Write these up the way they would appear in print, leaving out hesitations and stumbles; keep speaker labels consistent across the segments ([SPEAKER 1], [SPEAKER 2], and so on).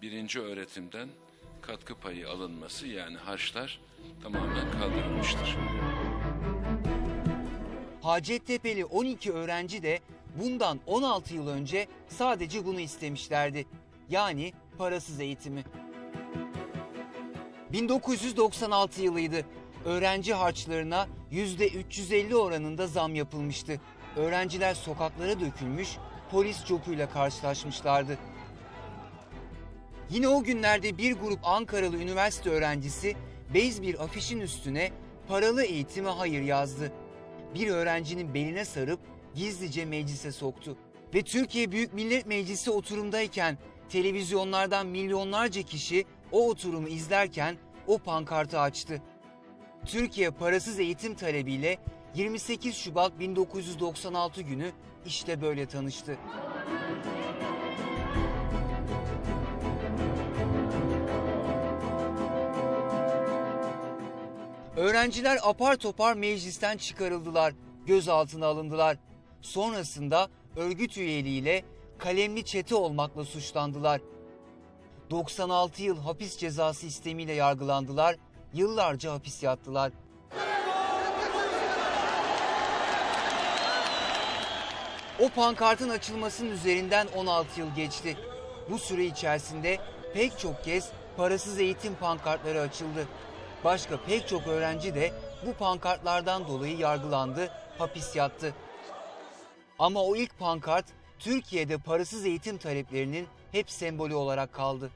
[SPEAKER 1] birinci öğretimden katkı payı alınması, yani harçlar tamamen kaldırılmıştır.
[SPEAKER 2] Hacettepe'li 12 öğrenci de bundan 16 yıl önce sadece bunu istemişlerdi. Yani parasız eğitimi. 1996 yılıydı. Öğrenci harçlarına %350 oranında zam yapılmıştı. Öğrenciler sokaklara dökülmüş, polis copuyla karşılaşmışlardı. Yine o günlerde bir grup Ankaralı üniversite öğrencisi bez bir afişin üstüne paralı eğitime hayır yazdı. Bir öğrencinin beline sarıp gizlice meclise soktu. Ve Türkiye Büyük Millet Meclisi oturumdayken televizyonlardan milyonlarca kişi o oturumu izlerken o pankartı açtı. Türkiye parasız eğitim talebiyle 28 Şubat 1996 günü işte böyle tanıştı. Öğrenciler apar topar meclisten çıkarıldılar, gözaltına alındılar. Sonrasında örgüt üyeliğiyle kalemli çete olmakla suçlandılar. 96 yıl hapis cezası istemiyle yargılandılar, yıllarca hapis yattılar. O pankartın açılmasının üzerinden 16 yıl geçti. Bu süre içerisinde pek çok kez parasız eğitim pankartları açıldı. Başka pek çok öğrenci de bu pankartlardan dolayı yargılandı, hapis yattı. Ama o ilk pankart Türkiye'de parasız eğitim taleplerinin hep sembolü olarak kaldı.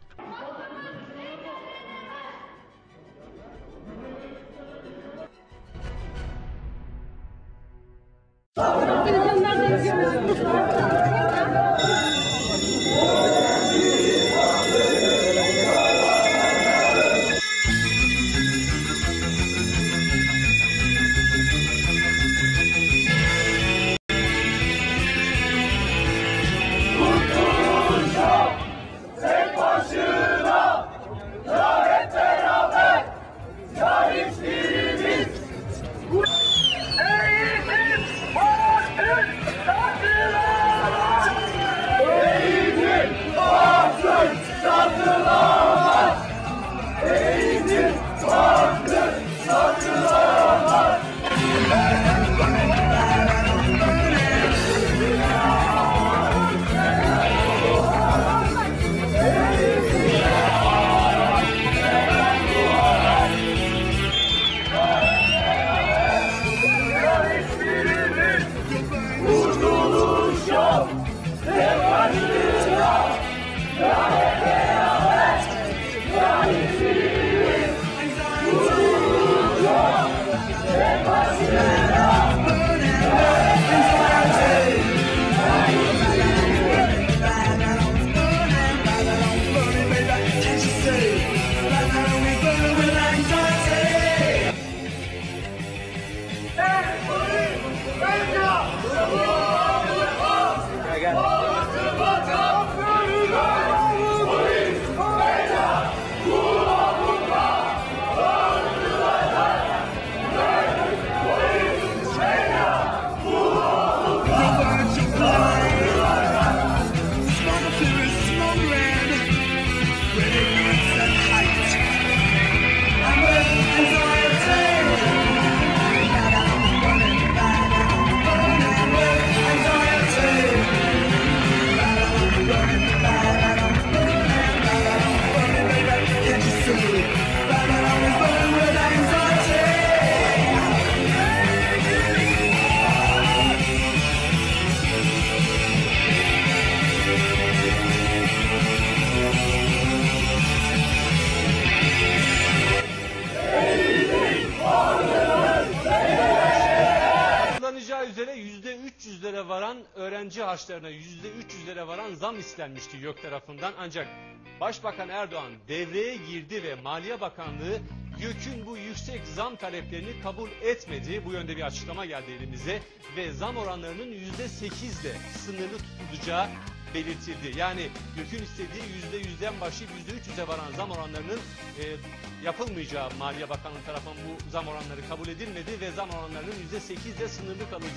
[SPEAKER 3] üzere %300'lere varan öğrenci harçlarına %300'lere varan zam istenmişti YÖK tarafından. Ancak Başbakan Erdoğan devreye girdi ve Maliye Bakanlığı YÖK'ün bu yüksek zam taleplerini kabul etmedi. Bu yönde bir açıklama geldi elimize ve zam oranlarının %8'de sınırlı tutulacağı belirtildi. Yani YÖK'ün istediği %100'den başlayıp %300'e varan zam oranlarının yapılmayacağı, Maliye Bakanlığı tarafından bu zam oranları kabul edilmedi ve zam oranlarının %8'de sınırlı kalacağı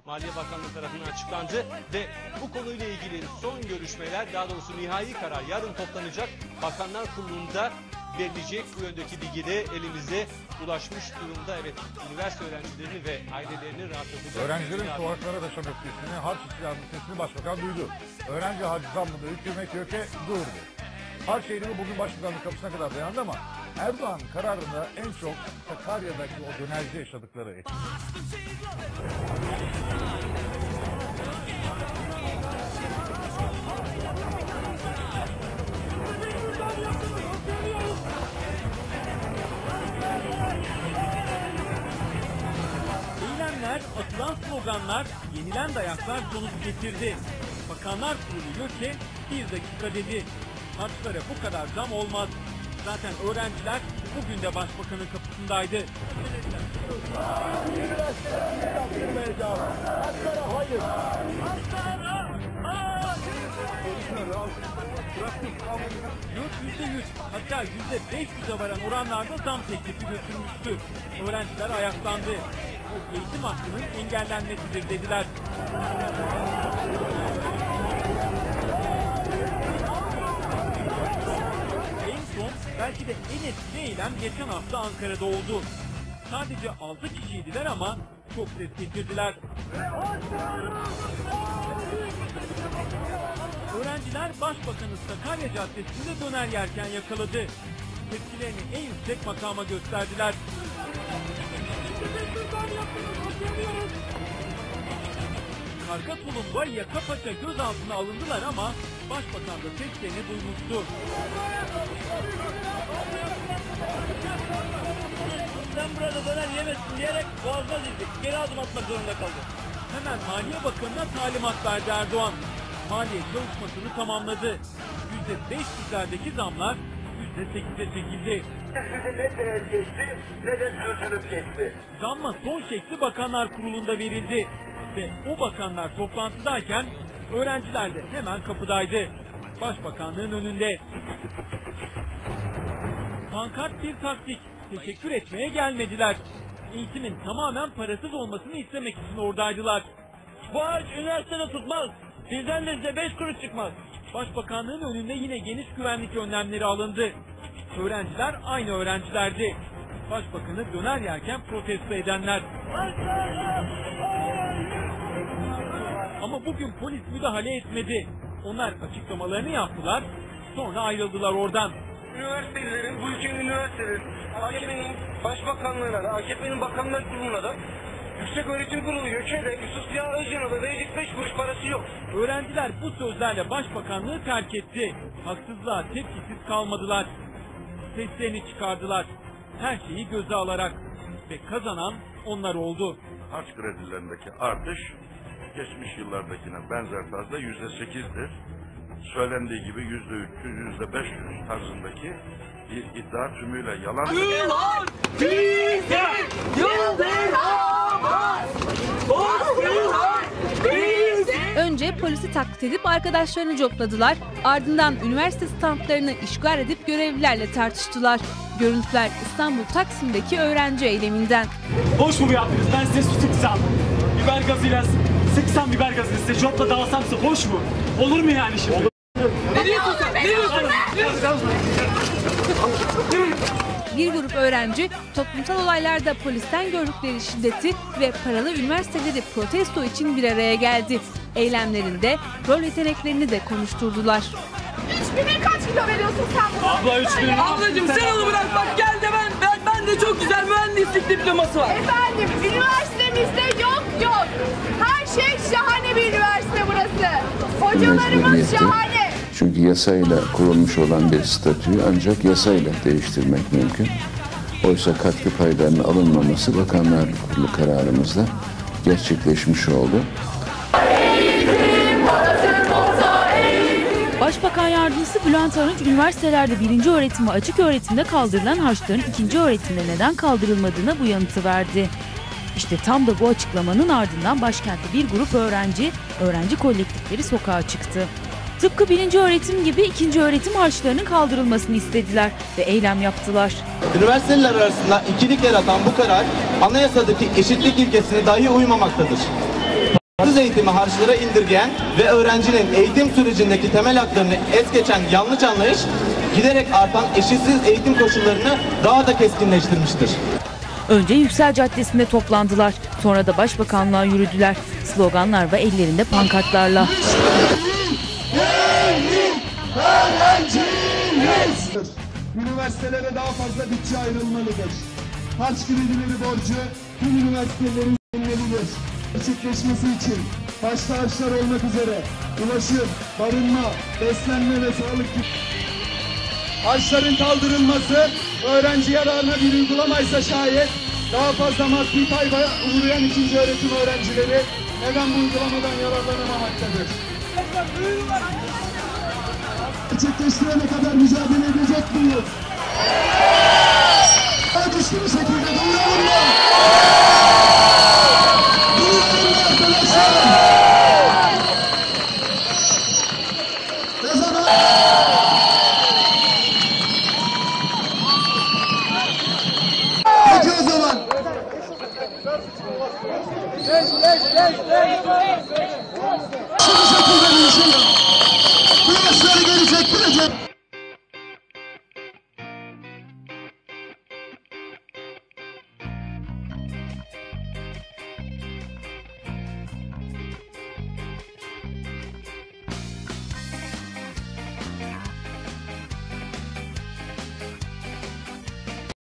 [SPEAKER 3] Maliye Bakanlığı tarafından açıklandı ve bu konuyla ilgili son görüşmeler, daha doğrusu nihai karar yarın toplanacak. Bakanlar Kurulu'nda verilecek. Bu yöndeki bilgi de elimize ulaşmış durumda. Evet, üniversite öğrencilerini ve ailelerini rahatlatacak.
[SPEAKER 4] Öğrencilerin sokaklara taşıma öfkesini, harç isyanının sesini başbakan duydu. Öğrenci harcı zammında hükümet YÖK'e durdu. Harç eylemi bugün başbakanın kapısına kadar dayandı ama Erdoğan kararında en çok Sakarya'daki o dönerci yaşadıkları etkili.
[SPEAKER 5] Eylemler, atılan sloganlar, yenilen dayaklar sonuç getirdi. Bakanlar Kurulu YÖK'e 1 dakika dedi. Harçlara bu kadar zam olmaz. Zaten öğrenciler bugün de başbakanın kapısındaydı. YÖK %100, hatta %500'e varan oranlarda zam teklifi götürmüştü. Öğrenciler ayaklandı. Bu eğitim hakkının engellenmesidir dediler. En son belki de en etkili eylem geçen hafta Ankara'da oldu. Sadece 6 kişiydiler ama çok ses getirdiler. Öğrenciler Başbakanı Sakarya Caddesi'nde döner yerken yakaladı. Tepkilerini en yüksek makama gösterdiler. Karga tulumba yaka paça gözaltına alındılar ama Başbakan da seslerini duymuştu. Sen burada döner yemezsin diyerek boğazına dizdik. Geri adım atmak zorunda kaldı. Hemen Maliye Bakanı'na talimat verdi Erdoğan. Maliye çalışmasını tamamladı. %500'lerdeki zamlar %8'e çekildi.
[SPEAKER 6] Ne değer geçti ne de çözülüp geçti.
[SPEAKER 5] Zamma son şekli Bakanlar Kurulu'nda verildi. Ve o bakanlar toplantıdayken öğrenciler de hemen kapıdaydı. Başbakanlığın önünde. Pankart bir taktik. Teşekkür etmeye gelmediler. Eğitimin tamamen parasız olmasını istemek için oradaydılar. Bu harç üniversitede tutmaz. Sizden de size 5 kuruş çıkmaz. Başbakanlığın önünde yine geniş güvenlik önlemleri alındı. Öğrenciler aynı öğrencilerdi. Başbakanı döner yerken protesto edenler. Ama bugün polis müdahale etmedi. Onlar açıklamalarını yaptılar, sonra ayrıldılar oradan.
[SPEAKER 6] Üniversitelerin, bu ülkenin üniversiteleri, AKP'nin başbakanlığına da, AKP'nin bakanlar kuruluna da, Yüksek Öğretim Kurulu YÖK'e de, Yusuf Ziya Özcan'a da verecek 5 kuruş parası yok.
[SPEAKER 5] Öğrenciler bu sözlerle başbakanlığı terk etti. Haksızlığa tepkisiz kalmadılar. Seslerini çıkardılar. Her şeyi göze alarak. Ve kazanan onlar oldu.
[SPEAKER 7] Harç kredilerindeki artış geçmiş yıllardakine benzer tarzda %8'dir. Söylendiği gibi %300, %500 tarzındaki bir iddia tümüyle yalan.
[SPEAKER 8] Önce polisi taklit edip arkadaşlarını copladılar. Ardından üniversite standlarını işgal edip görevlilerle tartıştılar. Görüntüler İstanbul Taksim'deki öğrenci eyleminden.
[SPEAKER 9] Boş mu yaptınız? Ben size su sıksam, biber gazıyla sıksam biber gazını size jopla dağılsam size hoş mu? Olur mu yani şimdi?
[SPEAKER 8] Ne diyorsun sen? Ne diyorsun? Bir grup öğrenci toplumsal olaylarda polisten gördükleri şiddeti ve paralı üniversiteleri protesto için bir araya geldi. Eylemlerinde rol yeteneklerini de konuşturdular.
[SPEAKER 10] 3000'e kaç kilo veriyorsun sen buna?
[SPEAKER 9] Abla 3000.
[SPEAKER 10] Ablacığım sen onu bırak bak gel de ben de çok güzel mühendislik diploması var. Efendim üniversitemizde yok. Her şey şahane bir üniversite burası. Hocalarımız şahane.
[SPEAKER 1] Çünkü yasayla kurulmuş olan bir statüyü ancak yasayla değiştirmek mümkün. Oysa katkı paylarının alınmaması Bakanlar Kurulu kararımızda gerçekleşmiş oldu.
[SPEAKER 8] Başbakan Yardımcısı Bülent Arınç, üniversitelerde 1. öğretim ve açık öğretimde kaldırılan harçların 2. öğretimde neden kaldırılmadığına bu yanıtı verdi. İşte tam da bu açıklamanın ardından başkentte bir grup öğrenci kolektifleri sokağa çıktı. Tıpkı 1. öğretim gibi 2. öğretim harçlarının kaldırılmasını istediler ve eylem yaptılar.
[SPEAKER 11] Üniversiteler arasında ikilik yaratan bu karar anayasadaki eşitlik ilkesine dahi uymamaktadır. Fransız eğitimi harçlara indirgeyen ve öğrencinin eğitim sürecindeki temel haklarını es geçen yanlış anlayış giderek artan eşitsiz eğitim koşullarını daha da keskinleştirmiştir.
[SPEAKER 8] Önce Yüksel Caddesi'nde toplandılar. Sonra da Başbakanlığa yürüdüler. Sloganlar ve ellerinde pankartlarla.
[SPEAKER 12] Üniversitelere daha fazla bütçe ayrılmalıdır. Harç kredileri borcu tüm üniversitelerin ödenmelidir. Gerçekleşmesi için başta harçlar olmak üzere ulaşım, barınma, beslenme ve sağlık gibi harçların kaldırılması öğrenci yararına bir uygulamaysa şayet daha fazla maddi kayba uğrayan ikinci öğretim öğrencileri neden bu uygulamadan yararlanamamaktadır? Gerçekleştirene kadar mücadele edecek miyiz? Güçlü bir şekilde duyuyorum da! Duyuyorum da arkadaşlar! Ne zaman? Peki o zaman! Şu şekilde değişiyor! Bu yaşları geri çektirecek!